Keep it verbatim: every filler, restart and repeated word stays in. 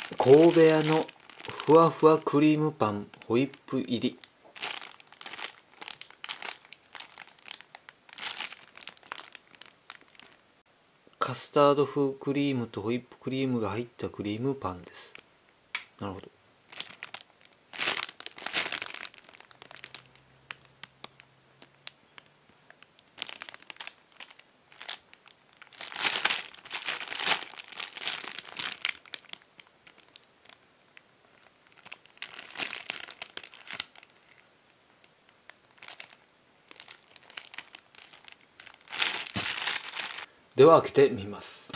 神戸屋のふわふわクリームパンホイップ入り。カスタード風クリームとホイップクリームが入ったクリームパンです。なるほど。では開けてみます。